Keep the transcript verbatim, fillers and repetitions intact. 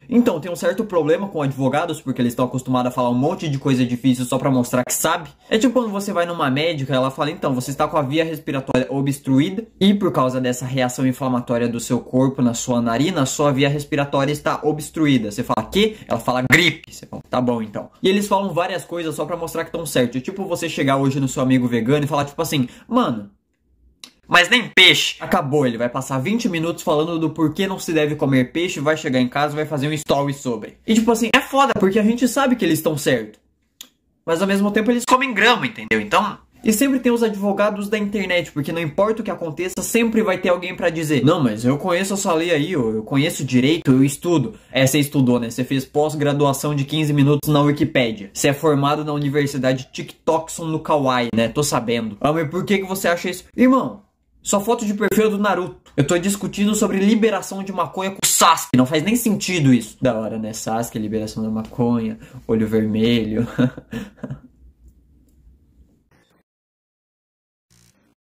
Então, tem um certo problema com advogados, porque eles estão acostumados a falar um monte de coisa difícil só pra mostrar que sabe. É tipo quando você vai numa médica, ela fala, então, você está com a via respiratória obstruída e por causa dessa reação inflamatória do seu corpo na sua narina, a sua via respiratória está obstruída. Você fala, quê? Ela fala, gripe. Você fala, tá bom, então. E eles falam várias coisas só pra mostrar que estão certo. É tipo você chegar hoje no seu amigo vegano e falar, tipo assim, mano... mas nem peixe. Acabou, ele vai passar vinte minutos falando do porquê não se deve comer peixe, vai chegar em casa e vai fazer um story sobre. E tipo assim, é foda, porque a gente sabe que eles estão certo. Mas ao mesmo tempo eles comem grama, entendeu? Então... E sempre tem os advogados da internet, porque não importa o que aconteça, sempre vai ter alguém pra dizer, não, mas eu conheço essa lei aí, eu conheço direito, eu estudo. É, você estudou, né? Você fez pós-graduação de quinze minutos na Wikipédia. Você é formado na Universidade TikTokson no Kawaii, né? Tô sabendo. Ah, mas por que que você acha isso? Irmão, sua foto de perfil é do Naruto. Eu tô discutindo sobre liberação de maconha com o Sasuke. Não faz nem sentido isso. Da hora, né? Sasuke, liberação da maconha, olho vermelho.